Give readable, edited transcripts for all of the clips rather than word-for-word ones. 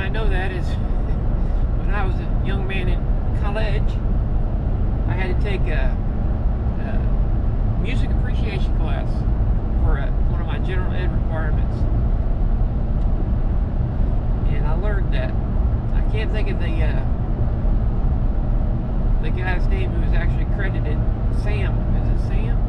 I know that is when I was a young man in college, I had to take a music appreciation class for one of my general ed requirements. And I learned that. I can't think of the guy's name who was actually credited. Sam. Is it Sam?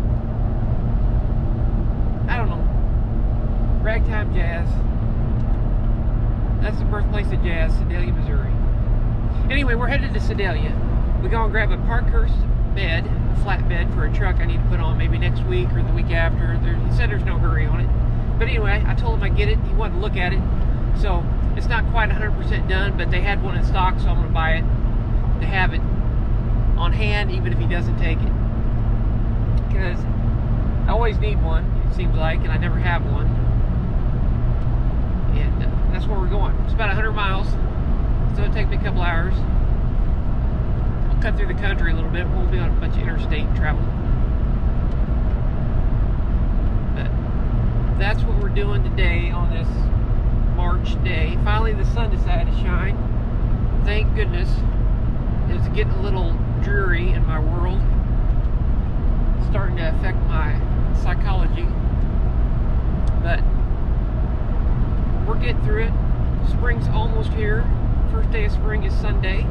I don't know. Ragtime Jazz. That's the birthplace of jazz, Sedalia, Missouri. Anyway, we're headed to Sedalia. We're going to grab a Parkhurst bed, a flat bed for a truck I need to put on maybe next week or the week after. He said there's no hurry on it. But anyway, I told him I'd get it. He wanted to look at it. So it's not quite 100% done, but they had one in stock, so I'm going to buy it to have it on hand, even if he doesn't take it. Because I always need one, it seems like, and I never have one. And that's where we're going. It's about 100 miles, so it'll take me a couple hours. We'll cut through the country a little bit. We'll be on a bunch of interstate travel. But that's what we're doing today on this March day. Finally, the sun decided to shine. Thank goodness. It's getting a little dreary in my world. It's starting to affect my psychology. But we're getting through it. Spring's almost here. First day of spring is Sunday,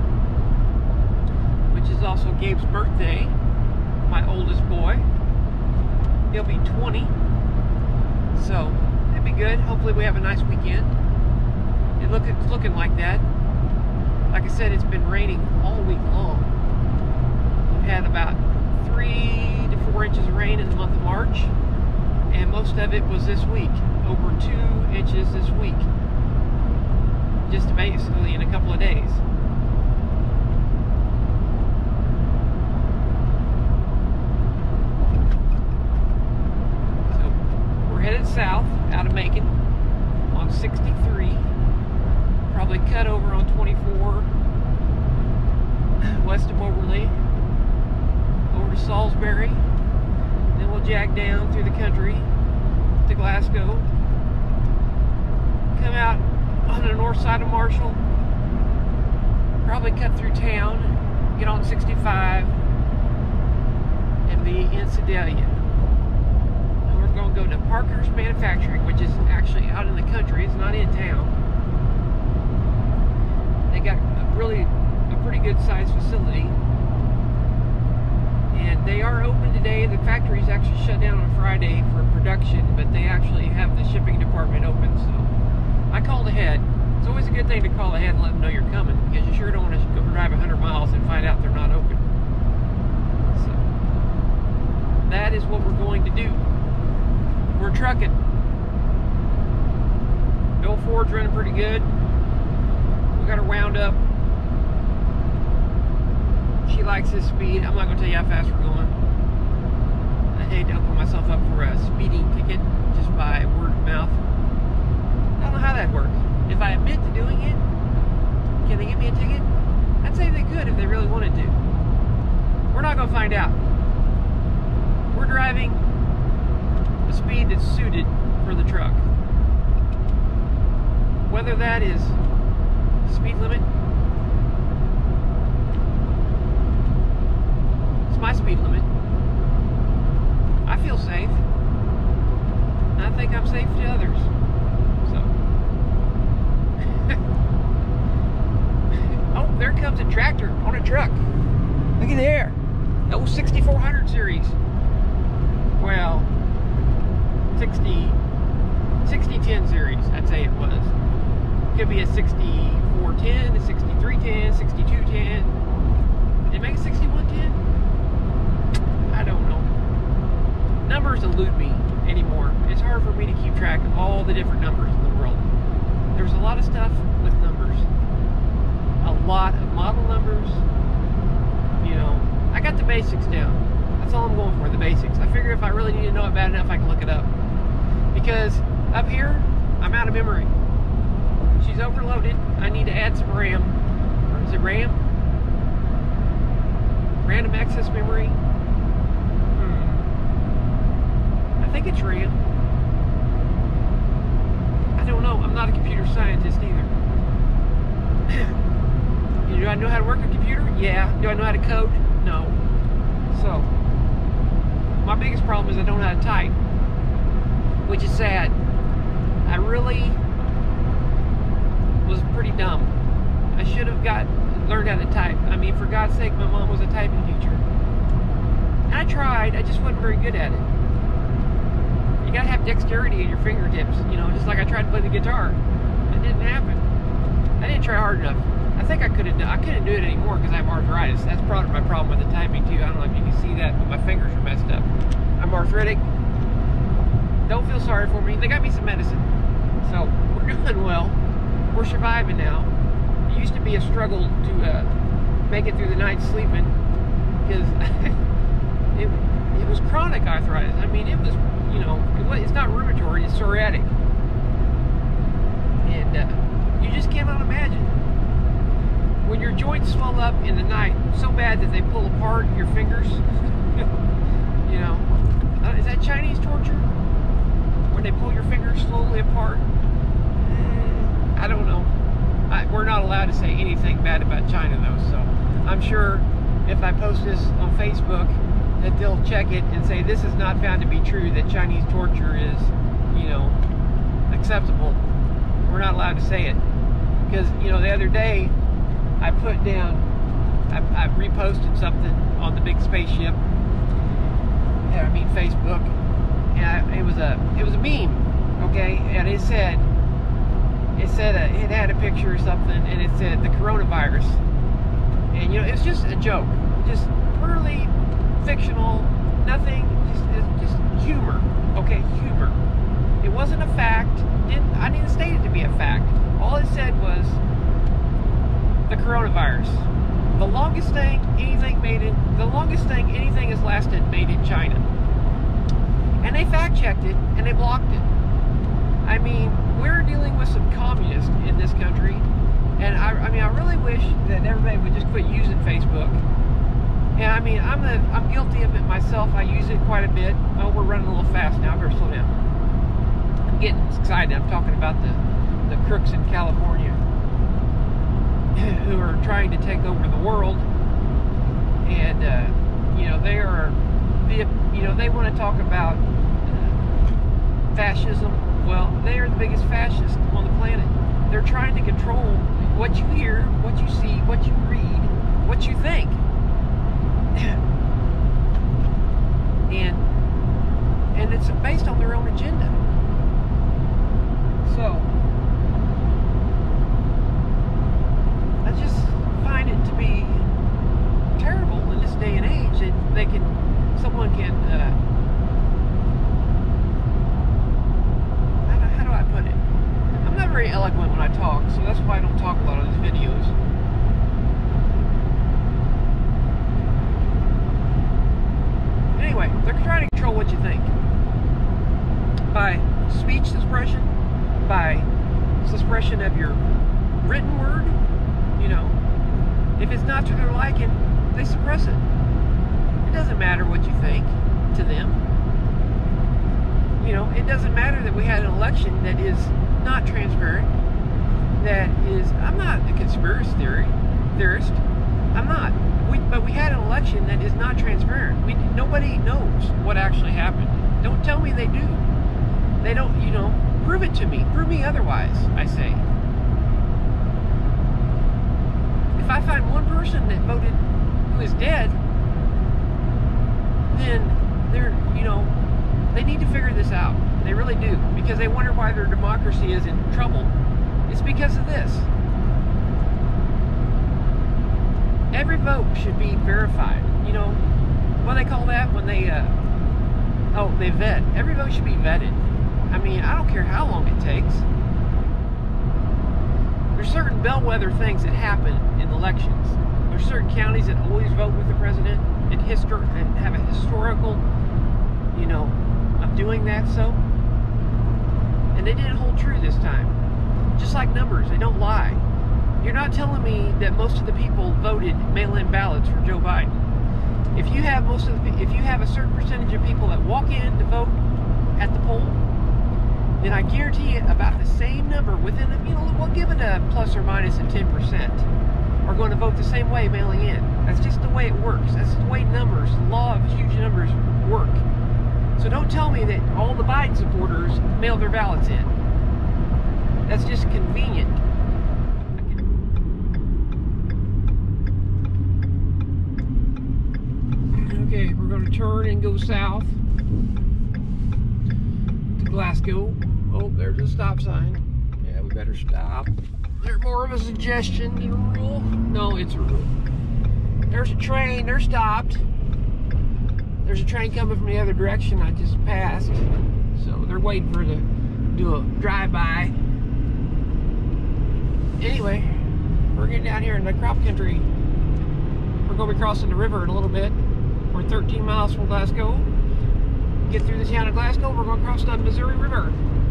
which is also Gabe's birthday, my oldest boy. He'll be 20. So it'll be good. Hopefully we have a nice weekend. It's looking like that. Like I said, it's been raining all week long. We've had about 3 to 4 inches of rain in the month of March, and most of it was this week. Over 2 inches this week. Just basically in a couple of days. So we're headed south out of Macon on 63. Probably cut over on 24 west of Moberly over to Salisbury. Then we'll jag down through the country to Glasgow. Come out on the north side of Marshall. Probably cut through town, get on 65, and be in Sedalia. And we're going to go to Parkhurst Manufacturing, which is actually out in the country. It's not in town. They got a pretty good sized facility, and they are open today. The factory's actually shut down on Friday for production, but they actually have the shipping department open. So I called ahead. It's always a good thing to call ahead and let them know you're coming, because you sure don't want to go drive 100 miles and find out they're not open. So that is what we're going to do. We're trucking. Bill Ford's running pretty good. We got her wound up. She likes this speed. I'm not going to tell you how fast we're going. I hate to open myself up for a speeding ticket just by word of mouth. I don't know how that'd work. If I admit to doing it, can they give me a ticket? I'd say they could if they really wanted to. We're not going to find out. We're driving the speed that's suited for the truck. Whether that is speed limit, it's my speed limit. I feel safe. I think I'm safe to others. So, oh, there comes a tractor on a truck. Look at there. The old 6400 series. Well, 6010 series, I'd say it was. Could be a 6410, a 6310, 6210. Did it make a 6110? I don't know. Numbers elude me anymore. It's hard for me to keep track of all the different numbers in the world. There's a lot of stuff with numbers. A lot of model numbers. You know, I got the basics down. That's all I'm going for, the basics. I figure if I really need to know it bad enough, I can look it up. Because up here, I'm out of memory. She's overloaded. I need to add some RAM. Or is it RAM? Random access memory. I think it's RAM. I don't know. I'm not a computer scientist either. Do I know how to work a computer? Yeah. Do I know how to code? No. So, my biggest problem is I don't know how to type, which is sad. I really was pretty dumb. I should have learned how to type. I mean, for God's sake, my mom was a typing teacher. And I tried, I just wasn't very good at it. You gotta have dexterity in your fingertips, you know, just like I tried to play the guitar. It didn't happen. I didn't try hard enough. I think I couldn't do it anymore because I have arthritis. That's probably my problem with the typing too. I don't know if you can see that, but my fingers are messed up. I'm arthritic. Don't feel sorry for me. They got me some medicine. So, we're doing well. We're surviving now. It used to be a struggle to make it through the night sleeping because it was chronic arthritis. I mean, it was, you know, it's not rheumatoid, it's psoriatic. And you just cannot imagine. When your joints swell up in the night so bad that they pull apart your fingers, you know, is that Chinese torture? When they pull your fingers slowly apart? I don't know. We're not allowed to say anything bad about China though, so I'm sure if I post this on Facebook that they'll check it and say this is not found to be true, that Chinese torture is, you know, acceptable. We're not allowed to say it. Because, you know, the other day I put down, I reposted something on the big spaceship. Yeah, I mean Facebook. And it was a meme, okay? And it said it had a picture or something, and it said the coronavirus. And you know, it's just a joke, just purely fictional, nothing, just humor, okay? Humor. It wasn't a fact. I didn't state it to be a fact. All it said was the coronavirus. The longest thing anything has lasted made in China. And they fact-checked it, and they blocked it. I mean, we're dealing with some communists in this country, and I mean, I really wish that everybody would just quit using Facebook. And I mean, I'm guilty of it myself. I use it quite a bit. Oh, we're running a little fast now. I better slow down. I'm getting excited. I'm talking about the crooks in California who are trying to take over the world, and you know, they want to talk about fascism. Well, they are the biggest fascists on the planet. They're trying to control what you hear, what you see, what you read, what you think. And it's based on their own agenda. So I just find it to be terrible in this day and age that someone can how do I put it? I'm not very eloquent when I talk, so that's why I don't talk a lot of these videos. Anyway, they're trying to control what you think by speech suppression, by suppression of your written word. You know, if it's not to their liking, they suppress it. It doesn't matter what you think to them. You know, it doesn't matter that we had an election that is not transparent. That is, I'm not a conspiracy theorist. I'm not. But we had an election that is not transparent. Nobody knows what actually happened. Don't tell me they do. They don't, you know, prove it to me. Prove me otherwise, I say. If I find one person that voted who is dead, then they're, you know, they need to figure this out. They really do. Because they wonder why their democracy is in trouble. It's because of this. Every vote should be verified. You know, what do they call that when they, they vet. Every vote should be vetted. I mean, I don't care how long it takes. There's certain bellwether things that happen in elections. There's certain counties that always vote with the president and have a historical, you know, of doing that so. And they didn't hold true this time. Just like numbers, they don't lie. You're not telling me that most of the people voted mail-in ballots for Joe Biden. If you have a certain percentage of people that walk in to vote at the poll, then I guarantee you about the same number within, you know, we'll give having a plus or minus of 10% are going to vote the same way mailing in. That's just the way it works. That's the way numbers, the law of huge numbers work. So don't tell me that all the Biden supporters mail their ballots in. That's just convenient. Okay, we're going to turn and go south to Glasgow. Oh, there's a stop sign. Yeah, we better stop. They're more of a suggestion than a rule. No, it's a rule. There's a train. They're stopped. There's a train coming from the other direction I just passed. So they're waiting for to do a drive-by. Anyway, we're getting down here in the crop country. We're going to be crossing the river in a little bit. We're 13 miles from Glasgow. Get through the town of Glasgow, we're going to cross the Missouri River.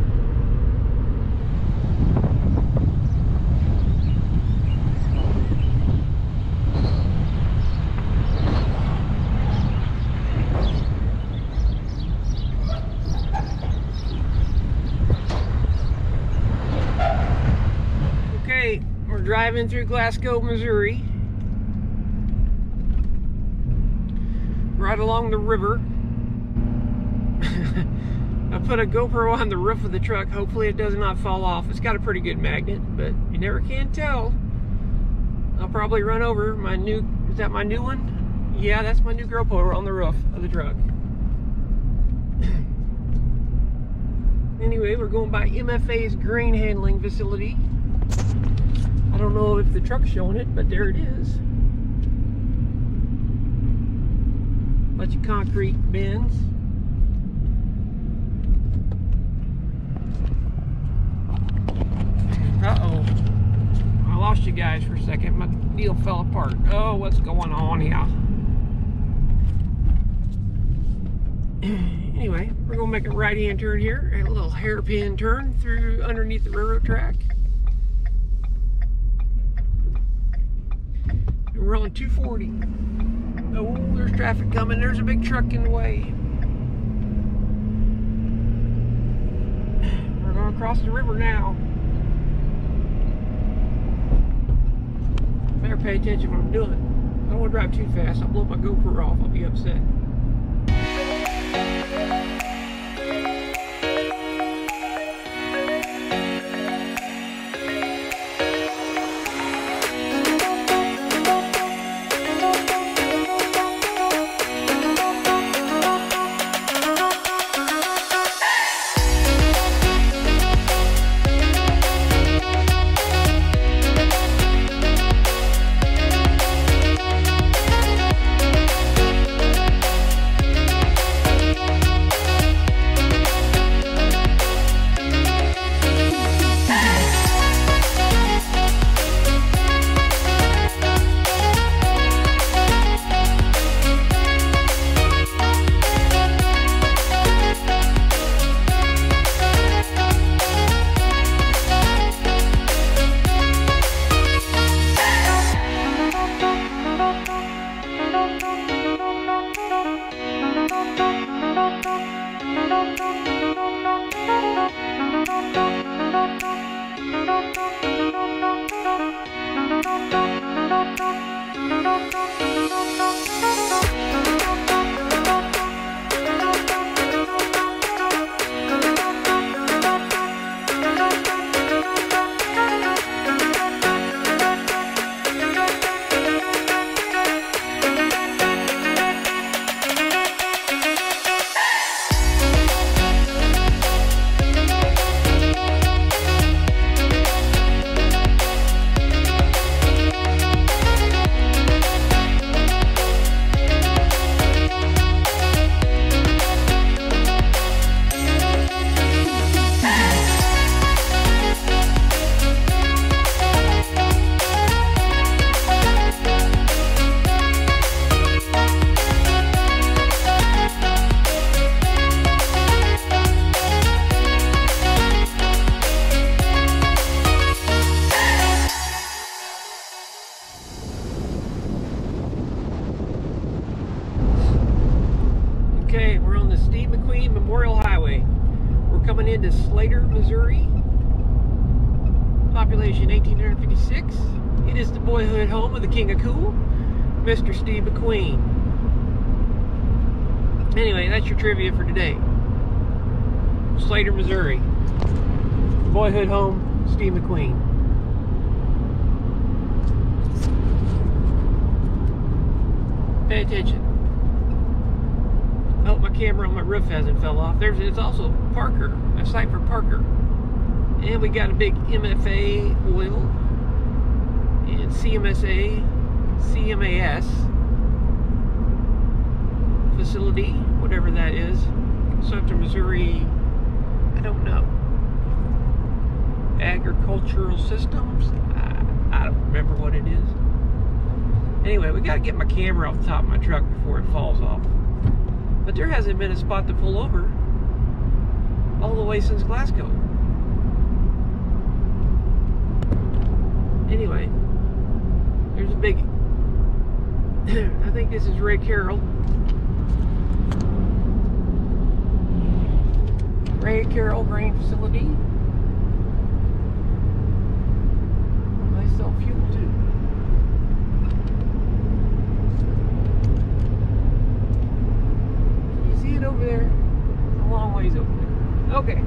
Okay, we're driving through Glasgow, Missouri. Right along the river. I put a GoPro on the roof of the truck. Hopefully it does not fall off. It's got a pretty good magnet, but you never can tell. I'll probably run over my new, is that my new one? Yeah, that's my new GoPro on the roof of the truck. Anyway, we're going by MFA's grain handling facility. I don't know if the truck's showing it, but there it is. Bunch of concrete bins. Uh-oh. I lost you guys for a second. My deal fell apart. Oh, what's going on here? Anyway, we're going to make a right-hand turn here. A little hairpin turn through underneath the railroad track. And we're on 240. Oh, there's traffic coming. There's a big truck in the way. We're going to cross the river now. Better pay attention to what I'm doing. I don't want to drive too fast. I'll blow my GoPro off. I'll be upset. Okay, we're on the Steve McQueen Memorial Highway. We're coming into Slater, Missouri. population 1,856. It is the boyhood home of the King of Cool, Mr. Steve McQueen. Anyway, that's your trivia for today. Slater, Missouri. Boyhood home, Steve McQueen. Pay attention. Oh, my camera on my roof hasn't fell off. It's also Parker, a site for Parker. And we got a big MFA oil and CMAS facility, whatever that is. Sumter, Missouri, I don't know. Agricultural Systems, I don't remember what it is. Anyway, we got to get my camera off the top of my truck before it falls off. But there hasn't been a spot to pull over all the way since Glasgow. Anyway, there's a big, I think this is Ray Carroll. Ray Carroll Grain Facility. They sell fuel too. You see it over there? A long ways over there. Okay.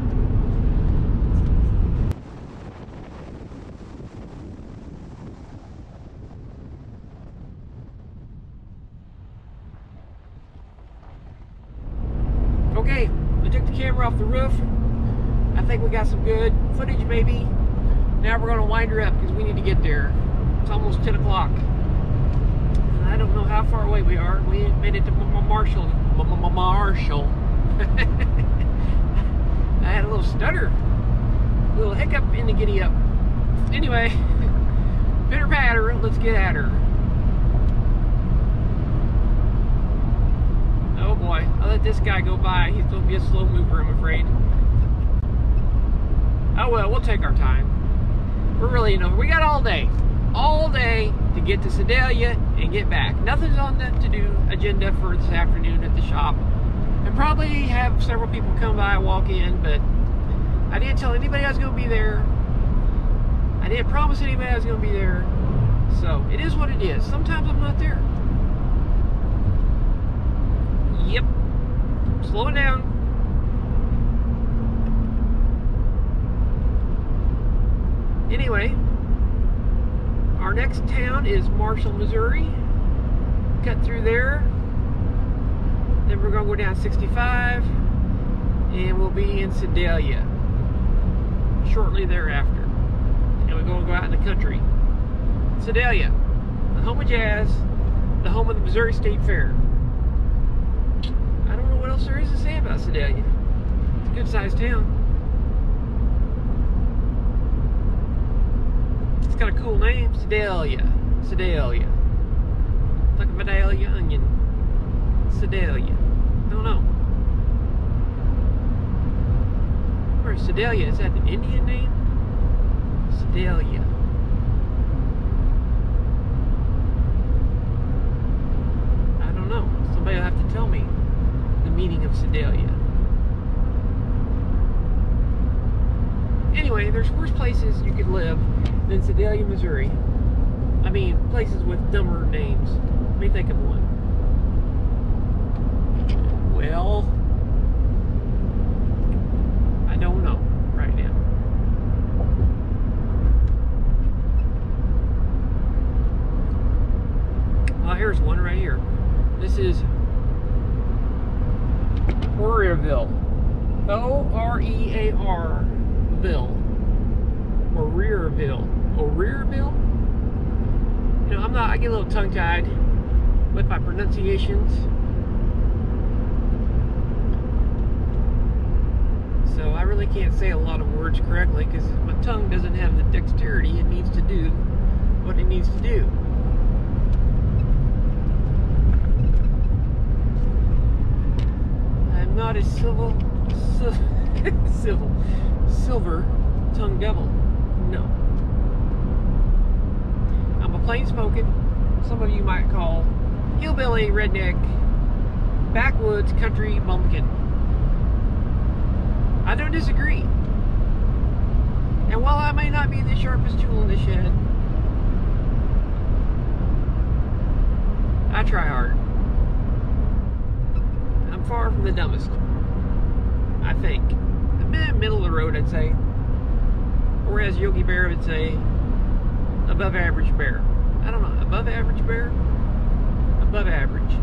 Okay, I took the camera off the roof. I think we got some good footage maybe. Now we're going to wind her up because we need to get there. It's almost 10 o'clock. And I don't know how far away we are. We made it to Marshall. Marshall. I had a little stutter. A little hiccup in the giddy up. Anyway, pitter patter, let's get at her. Oh boy, I'll let this guy go by. He's going to be a slow mover, I'm afraid. Oh well, we'll take our time. We're really, we got all day to get to Sedalia and get back. Nothing's on the to-do agenda for this afternoon at the shop. And probably have several people come by and walk in, but I didn't tell anybody I was going to be there. I didn't promise anybody I was going to be there. So, it is what it is. Sometimes I'm not there. Yep. Slow it down. Anyway, our next town is Marshall, Missouri. Cut through there. Then we're going to go down 65. And we'll be in Sedalia shortly thereafter. And we're going to go out in the country. Sedalia, the home of jazz, the home of the Missouri State Fair. I don't know what else there is to say about Sedalia. It's a good sized town. It's got a cool name, Sedalia. Sedalia. Like a Vidalia onion. Sedalia. I don't know. Or Sedalia, is that an Indian name? Sedalia. I don't know. Somebody will have to tell me the meaning of Sedalia. Anyway, there's worse places you could live than Sedalia, Missouri. I mean, places with dumber names. Let me think of one. Well, I don't know right now. Well, here's one right here. This is Orearville. O-R-E-A-R Ville. Orearville. Orearville? You know, I get a little tongue-tied with my pronunciations. So I really can't say a lot of words correctly because my tongue doesn't have the dexterity it needs to do what it needs to do. I'm not a silver tongue devil. No. I'm a plain-spoken, some of you might call hillbilly, redneck, backwoods country bumpkin. I don't disagree. And while I may not be the sharpest tool in the shed, I try hard. I'm far from the dumbest, I think. I'm middle of the road, I'd say. Or as Yogi Bear would say, above average bear. I don't know, above average bear? Above average.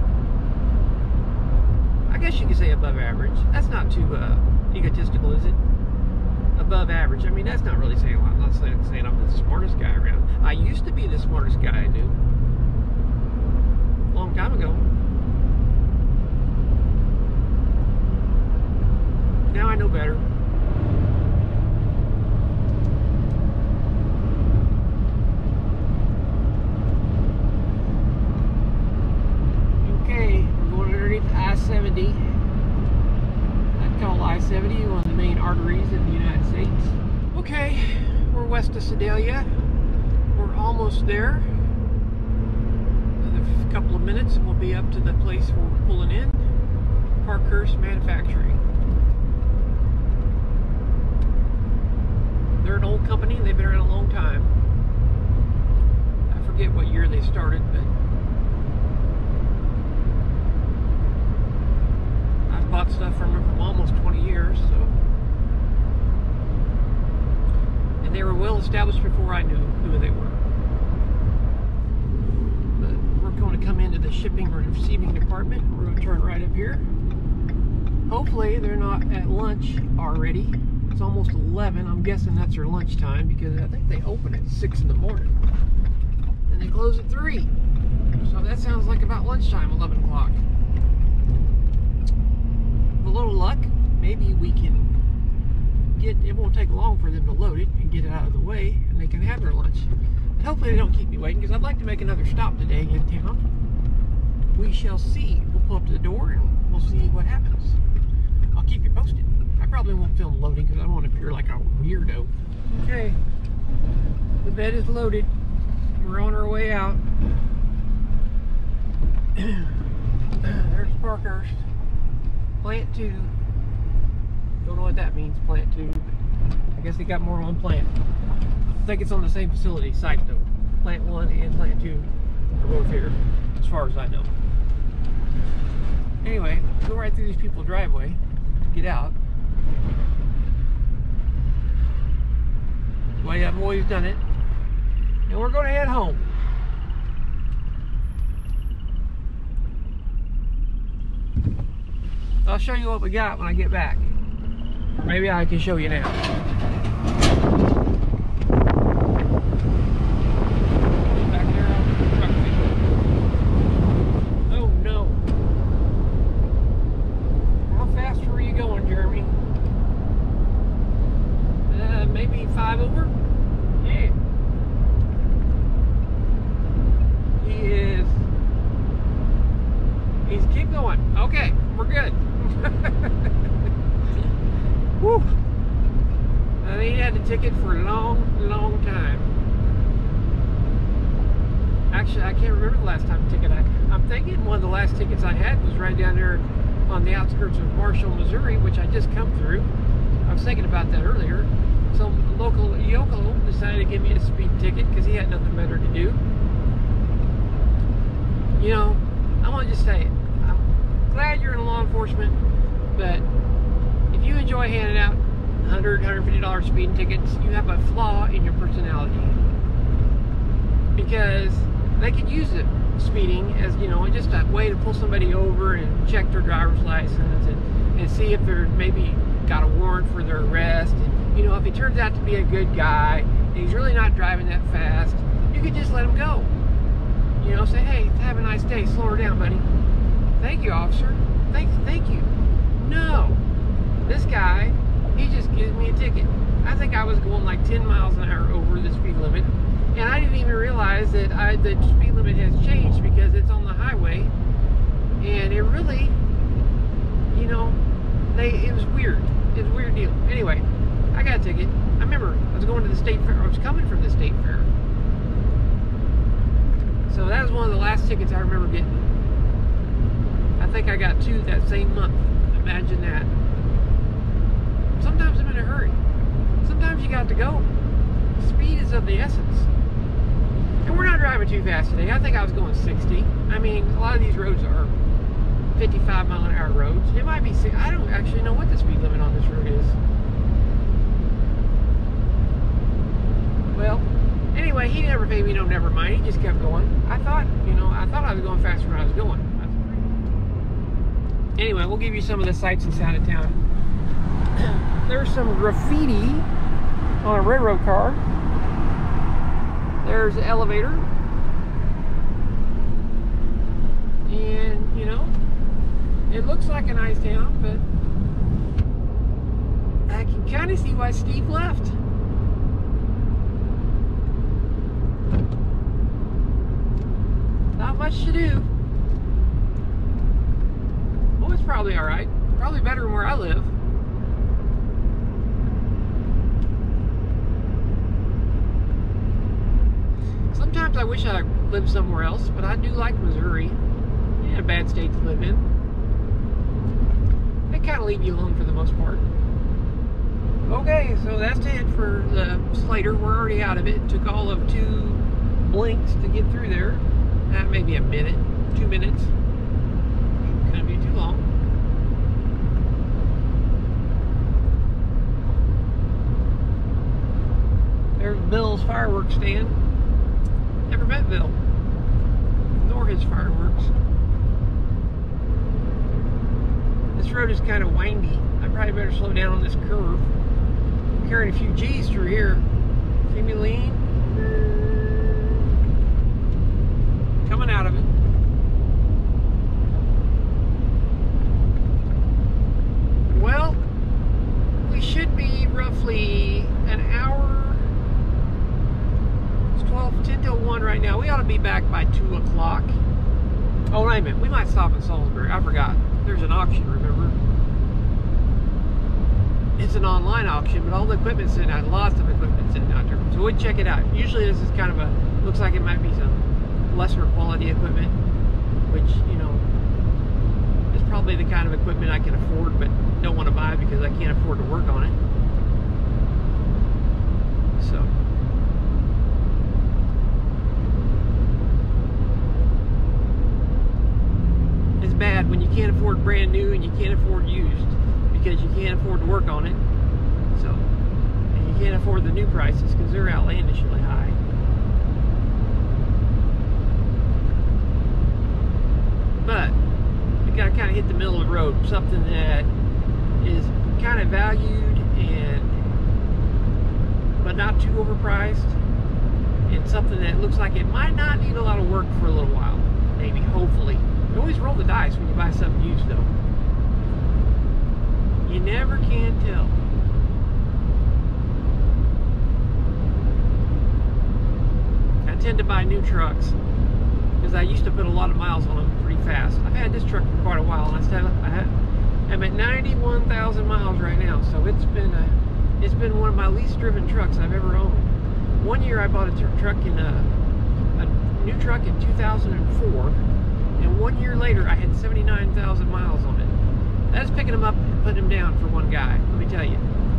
I guess you could say above average. That's not too egotistical, is it? Above average. I mean, that's not really saying a lot. I'm not saying I'm the smartest guy around. I used to be the smartest guy I knew. A long time ago. Now I know better. Okay, we're going underneath I-70. I'd call I-70 one of the main arteries in the United States. Okay, we're west of Sedalia. We're almost there. Another couple of minutes and we'll be up to the place where we're pulling in. Parkhurst Manufacturing. They're an old company. They've been around a long time. I forget what year they started, but I've bought stuff from them for almost 20 years, so. And they were well established before I knew who they were. But we're going to come into the shipping and receiving department. We're going to turn right up here. Hopefully they're not at lunch already. It's almost 11. I'm guessing that's their lunchtime because I think they open at 6 in the morning. And they close at 3. So that sounds like about lunchtime, 11 o'clock. With a little luck, maybe we can get, it won't take long for them to load it and get it out of the way and they can have their lunch. And hopefully they don't keep me waiting because I'd like to make another stop today in town. We shall see. We'll pull up to the door and we'll see what happens. I'll keep you posted. I probably won't film loading because I don't want to appear like a weirdo. Okay, the bed is loaded. We're on our way out. There's Parkhurst. Plant 2. Don't know what that means, Plant 2. I guess they got more on plant. I think it's on the same facility, site though. Plant 1 and Plant 2 are both here, as far as I know. Anyway, go right through these people's driveway. Get out. The way I've always done it. And we're going to head home. I'll show you what we got when I get back. Or maybe I can show you now. Back there on the truck. Oh no. How fast were you going, Jeremy? Maybe 5 over? Yeah. He's keep going. Okay, we're good. Whew. I mean, he had the ticket for a long time. Actually, I can't remember the last time ticket I'm thinking one of the last tickets I had was right down there on the outskirts of Marshall, Missouri, which I just come through. I was thinking about that earlier. Some local yokel decided to give me a speed ticket because he had nothing better to do. You know, I want to just say it. I'm glad you're in law enforcement, but if you enjoy handing out $100, $150 speeding tickets, you have a flaw in your personality. Because they could use it, speeding, as, you know, just a way to pull somebody over and check their driver's license and see if they're maybe got a warrant for their arrest. And, you know, if he turns out to be a good guy and he's really not driving that fast, you could just let him go. You know, say, hey, have a nice day, slow her down, buddy. Thank you, officer. Thank you. No. This guy, he just gives me a ticket. I think I was going like 10 miles an hour over the speed limit. And I didn't even realize that the speed limit has changed because it's on the highway. And it really, you know, it was weird. It's a weird deal. Anyway, I got a ticket. I remember I was going to the state fair. I was coming from the state fair. So that was one of the last tickets I remember getting. I think I got 2 that same month. Imagine that. Sometimes I'm in a hurry. sometimes you got to go. Speed is of the essence. And we're not driving too fast today. I think I was going 60. I mean, a lot of these roads are 55 mile an hour roads. It might be 60. I don't actually know what the speed limit on this road is. Well, anyway, he never paid me no never mind. He just kept going. I thought I was going faster than I was going. Anyway, we'll give you some of the sights inside of town. There's some graffiti on a railroad car. There's the elevator. And, you know, it looks like a nice town, but I can kind of see why Steve left. Not much to do. Oh, it's probably alright. Probably better than where I live. Sometimes I wish I lived somewhere else, but I do like Missouri. Ain't a bad state to live in. They kind of leave you alone for the most part. Okay, so that's it for the Slater. We're already out of it. It took all of 2 blinks to get through there. Maybe a minute, 2 minutes. Couldn't be too long. There's Bill's fireworks stand. Never met Bill, nor his fireworks. This road is kind of windy. I probably better slow down on this curve. I'm carrying a few G's through here. See me lean? Coming out of it. Well, we should be roughly an hour. 10 till 1 right now. We ought to be back by 2 o'clock. Oh, wait a minute. We might stop in Salisbury. I forgot. There's an auction, remember? It's an online auction, but all the equipment's sitting out. Lots of equipment sitting out there. So we'd check it out. Usually this is kind of a, looks like it might be some lesser quality equipment, which, you know, is probably the kind of equipment I can afford, but don't want to buy because I can't afford to work on it. So. Bad when you can't afford brand new and you can't afford used because you can't afford to work on it. So, and you can't afford the new prices because they're outlandishly high. But you gotta kind of hit the middle of the road, something that is kind of valued and but not too overpriced, and something that looks like it might not need a lot of work for a little while, maybe, hopefully. You always roll the dice when you buy something used, though. You never can tell. I tend to buy new trucks because I used to put a lot of miles on them pretty fast. I've had this truck for quite a while, and I'm at 91,000 miles right now, so it's been one of my least driven trucks I've ever owned. One year I bought a truck in a new truck in 2004. And 1 year later, I had 79,000 miles on it. That's picking them up and putting them down for one guy, let me tell you.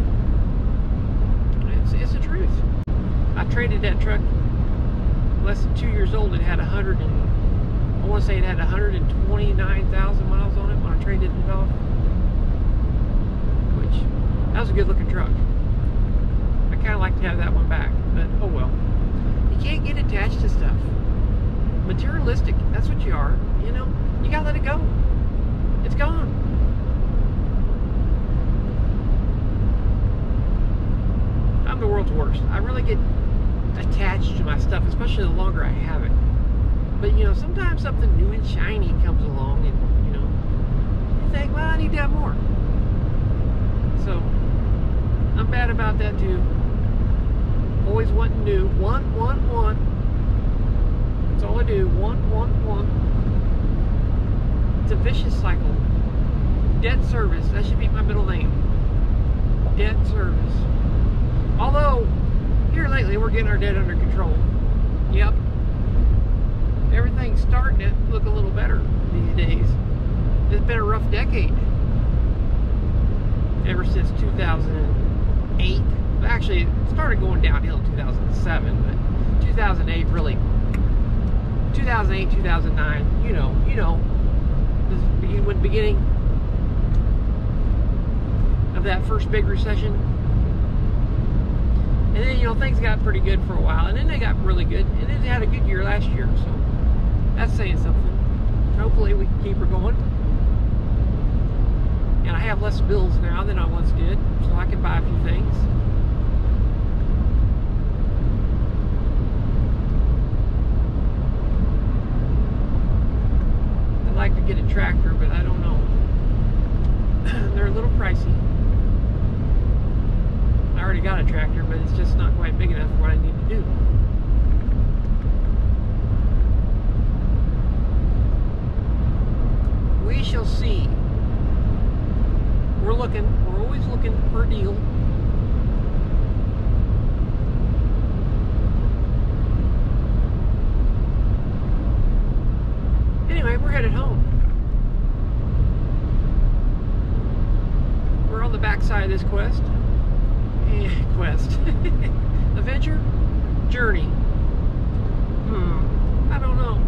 It's the truth. I traded that truck less than 2 years old. It had 129,000 miles on it when I traded it off. Which, that was a good looking truck. I kind of like to have that one back, but oh well. You can't get attached to stuff. Materialistic, that's what you are. You know, you gotta let it go. It's gone. I'm the world's worst. I really get attached to my stuff, especially the longer I have it. But you know, sometimes something new and shiny comes along, and you know, you think, well, I need to have more. So I'm bad about that too. Always wanting new. Want. That's all I do. Want. It's a vicious cycle. Debt service. That should be my middle name. Debt service. Although, here lately, we're getting our debt under control. Yep. Everything's starting to look a little better these days. It's been a rough decade. Ever since 2008. Actually, it started going downhill in 2007, but 2008 really, 2008, 2009, you know, the beginning of that first big recession. And then, you know, things got pretty good for a while, and then they got really good, and then they had a good year last year, so that's saying something. Hopefully we can keep her going. And I have less bills now than I once did, so I can buy a few things. I'd like to get a tractor, but I don't know. They're a little pricey. I already got a tractor, but it's just not quite big enough for what I need to do. We shall see. We're always looking for a deal. Anyway, we're headed home. We're on the backside of this quest. Adventure? Journey. I don't know.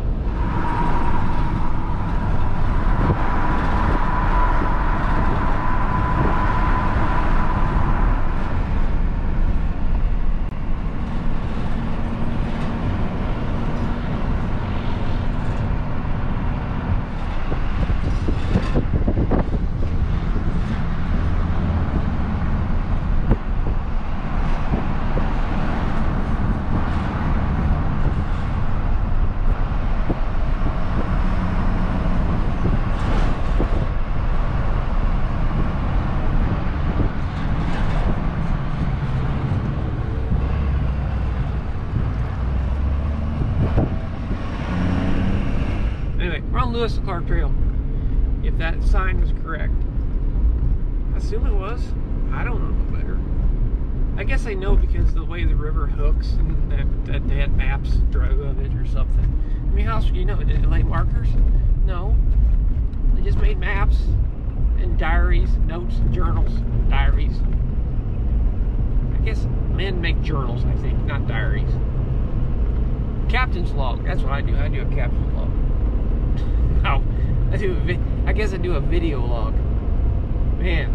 Lewis Clark Trail, if that sign was correct. I assume it was. I don't know no better. I guess I know because of the way the river hooks, and that they had maps drove of it or something. I mean, how else would you know? Did it lay markers? No. They just made maps and diaries, notes, journals, diaries. I guess men make journals, I think, not diaries. Captain's log. That's what I do. I do a captain's log. No, I guess I do a video log. Man,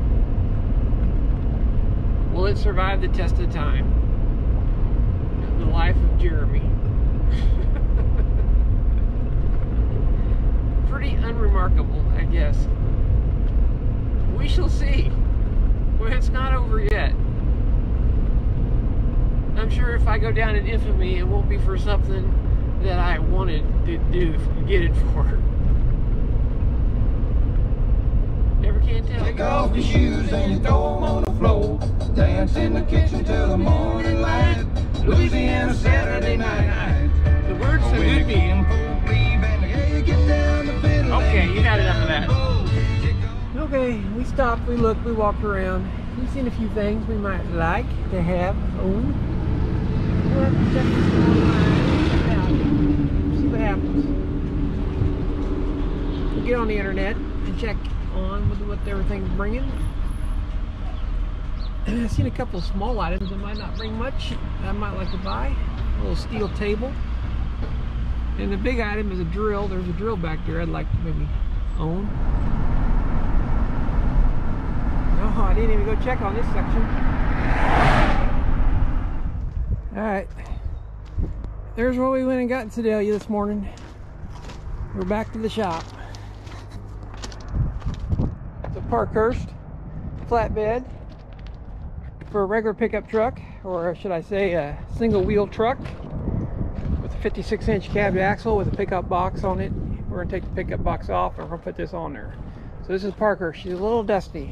will it survive the test of time? The life of Jeremy. Pretty unremarkable, I guess. We shall see. Well, it's not over yet. I'm sure if I go down in infamy, it won't be for something that I wanted to get it for. Never can tell. Take off your shoes and you throw them on the floor. Dance in the kitchen till the morning light. Louisiana Saturday night. The words so good be. Okay, you had enough of that. Okay, we stopped, we looked, we walked around. We've seen a few things we might like to have, own. We'll have to check this online. See what happens. We'll get on the internet and check on with what everything's bringing. I've seen a couple of small items that might not bring much. I might like to buy a little steel table, and the big item is a drill. There's a drill back there I'd like to maybe own. Oh, I didn't even go check on this section. All right, there's what we went and got in Sedalia this morning. We're back to the shop. Parkhurst flatbed for a regular pickup truck, or should I say a single wheel truck with a 56-inch cab axle with a pickup box on it. We're going to take the pickup box off and we're going to put this on there. So this is Parkhurst. She's a little dusty.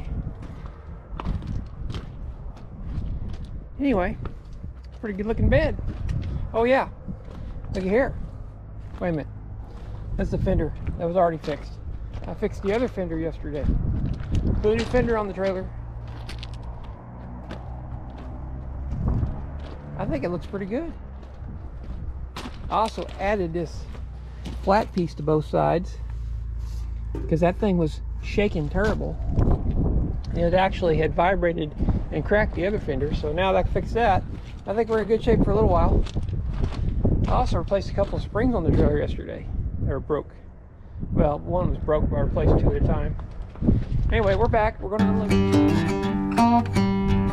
Anyway, pretty good looking bed. Oh yeah, look at here. Wait a minute. That's the fender that was already fixed. I fixed the other fender yesterday. Put a new fender on the trailer. I think it looks pretty good. I also added this flat piece to both sides because that thing was shaking terrible. It actually had vibrated and cracked the other fender. So now that I can fix that, I think we're in good shape for a little while. I also replaced a couple of springs on the trailer yesterday. They were broke. Well, one was broke, but I replaced 2 at a time. Anyway, we're back. We're going to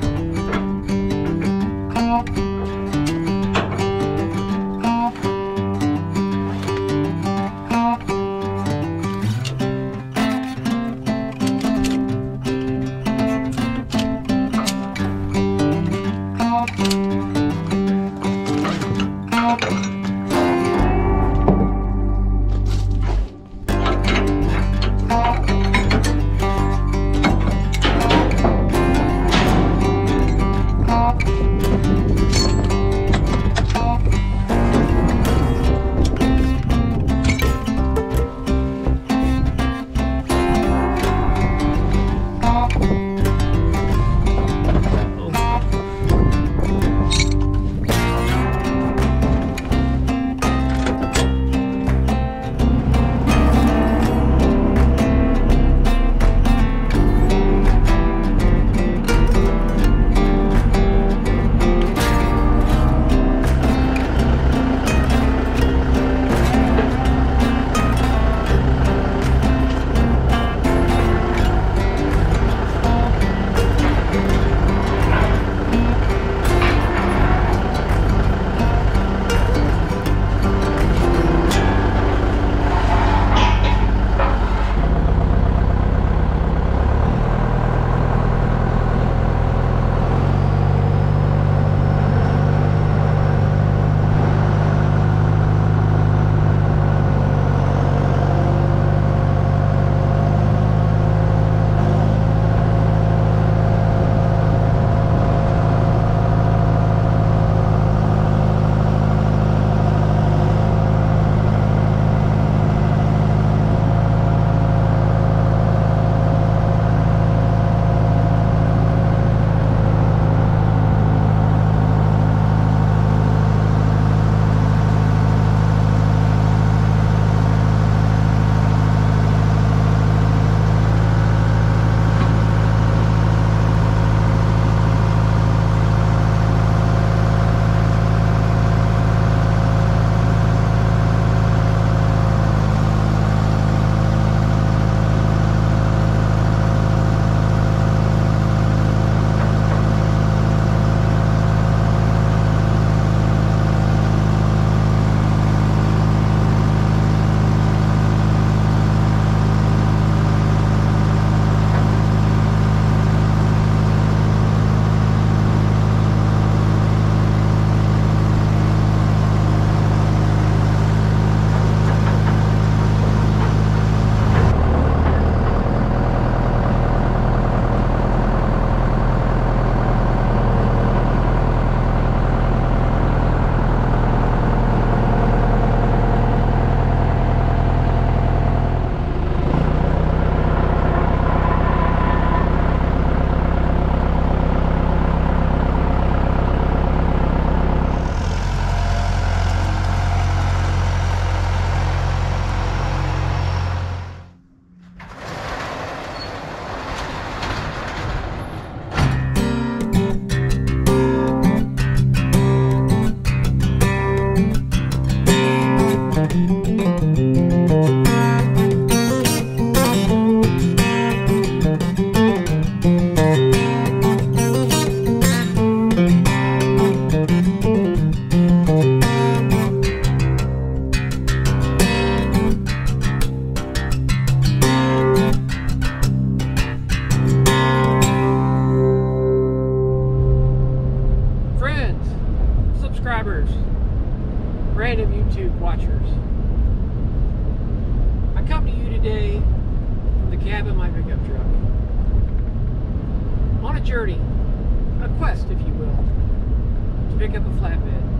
random YouTube watchers. I come to you today from the cab of my pickup truck on a journey, a quest if you will, to pick up a flatbed.